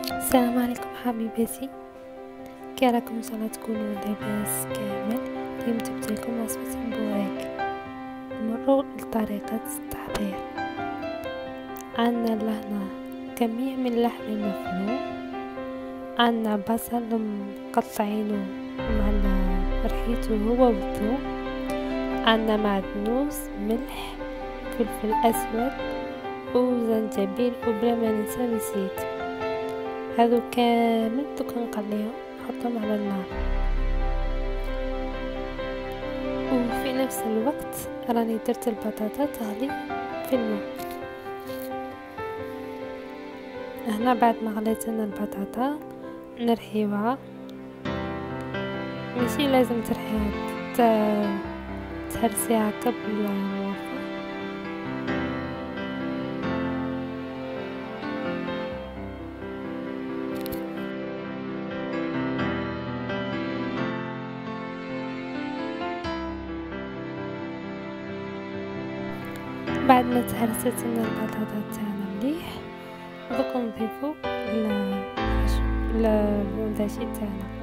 السلام عليكم حبيباتي، كي راكم ان شاء الله تكونوا لاباس كامل. اليوم جبت لكم وصفه بوراك. نمروا لطريقه التحضير. عندنا لهنا كميه من اللحم المفروم، عندنا بصل مقطعينه معنا ريحته هو والثوم، عندنا معدنوس، ملح، فلفل اسود وزنجبيل وبلا ما ننسى الزيت. هذو كامل دوك نقليهم نحطهم على النار، وفي نفس الوقت راني درت البطاطا تغلي في الماء. هنا بعد ما غليت لنا البطاطا نرحيوها، ماشي لازم ترحيها، تهرسيها قبل موفر. بعد ما تهرست لنا البطاطا تاعنا مليح، دوك نضيفو البونداشي تاعنا.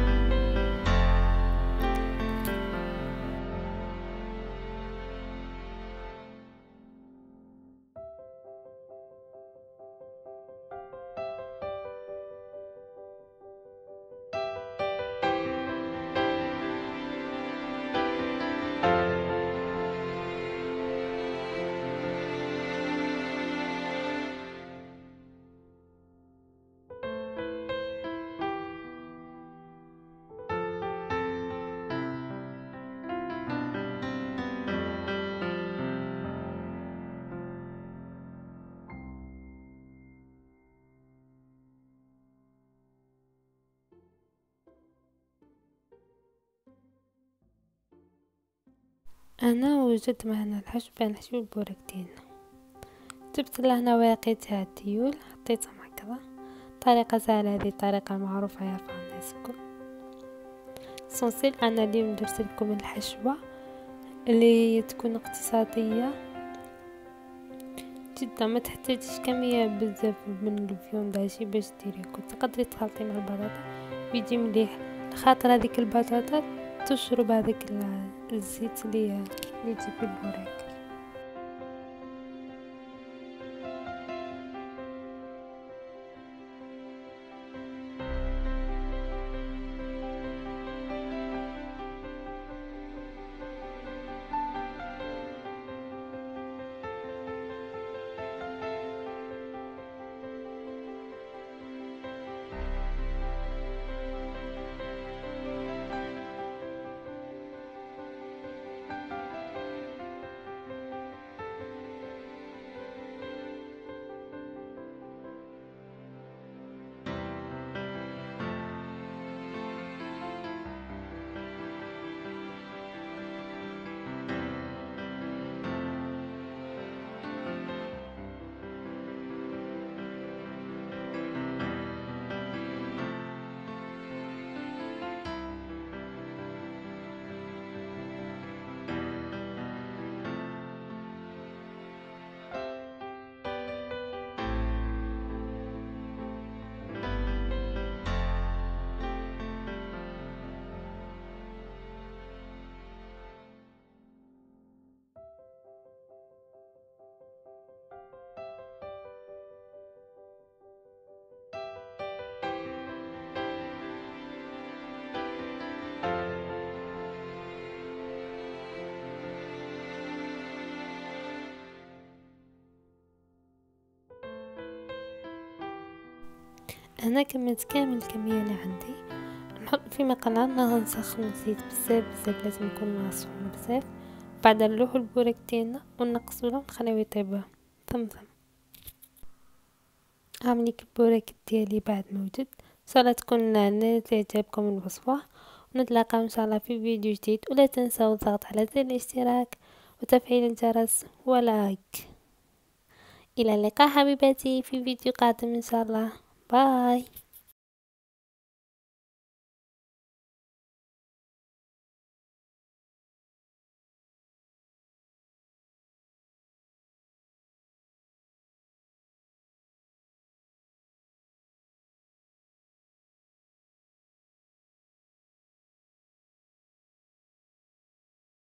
انا وجدت معنا الحشو بين نحشو البورك ديالنا. جبت لهنا ورقه تاع الديول حطيتهم هكذا. طريقه سهله، هذه طريقه معروفه يعرفها الناس الكل. سونسيل انا اليوم درت لكم الحشوه اللي تكون اقتصاديه جدا، ما تحتاجش كميه بزاف من الفيونداشي باش ديريه. كنت تقدري تخلطي مع البطاطا بيجي مليح، خاطر هذيك البطاطا تشرب هذاك الزيت اللي يجي في البوراك. هنا كملت كامل الكميه اللي عندي. نحط في مقلاة نسخن الزيت بزاف لازم يكون سخون بزاف. بعد نلوحو البورك ديالنا ونقصوله ونخليوه يطيب ثم عامليك البورك ديالي بعد ما وجد. ان شاء الله تكون نالت اعجابكم الوصفه، ونتلاقاو ان شاء الله في فيديو جديد. ولا تنسوا الضغط على زر الاشتراك وتفعيل الجرس ولايك. الى اللقاء حبيباتي في فيديو قادم ان شاء الله. باي.